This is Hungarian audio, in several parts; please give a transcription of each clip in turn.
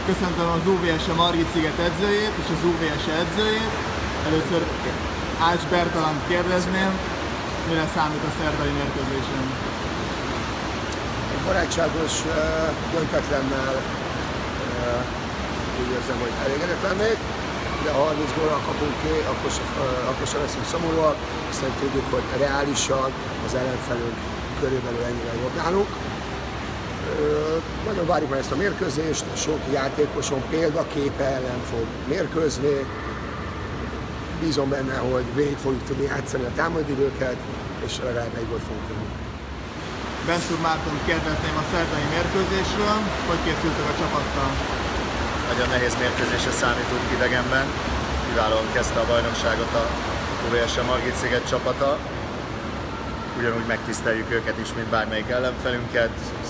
Köszöntöm az UVS Margit-sziget edzőjét és az UVS edzőjét. Először Ács Bertalant kérdezném, mire számít a szerdai mérkőzésen? Egy barátságos döntetlennel úgy érzem, hogy elégedett lennék, de ha 30 góllal kapunk ki, akkor sem leszünk szomorúak, hiszen tudjuk, hogy reálisan az ellenfelünk körülbelül ennyire jobb nálunk. Nagyon várjuk meg ezt a mérkőzést, sok játékoson példaképe ellen fog mérkőzni. Bízom benne, hogy végig fogjuk tudni játszani a támadidőket, és legalább egy gólt fogunk tenni. Benszúr Márton kérdezném a szerdai mérkőzésről, hogy készültek a csapattal? Nagyon nehéz mérkőzésre számítunk idegenben. Kiválóan kezdte a bajnokságot a UVS Margit-sziget csapata. Ugyanúgy megtiszteljük őket is, mint bármelyik ellenfelünket.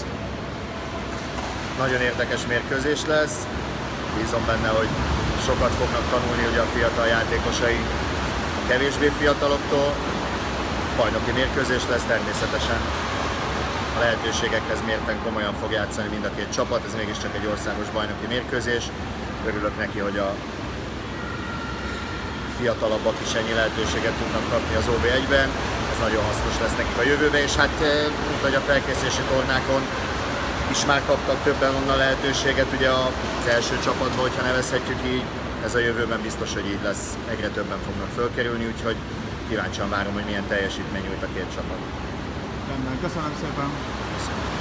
Nagyon érdekes mérkőzés lesz. Bízom benne, hogy sokat fognak tanulni ugye a fiatal játékosaink a kevésbé fiataloktól. Bajnoki mérkőzés lesz természetesen. A lehetőségekhez mérten komolyan fog játszani mind a két csapat, ez mégiscsak egy országos bajnoki mérkőzés. Örülök neki, hogy a fiatalabbak is ennyi lehetőséget tudnak kapni az OB1-ben. Ez nagyon hasznos lesz nekik a jövőben, és hát mint hogy a felkészülési tornákon is már kaptak többen onnan lehetőséget, ugye az első csapatban, hogyha nevezhetjük így, ez a jövőben biztos, hogy így lesz, egyre többen fognak fölkerülni, úgyhogy kíváncsian várom, hogy milyen teljesítmény nyújt a két csapat. Rendben, köszönöm szépen! Köszönöm.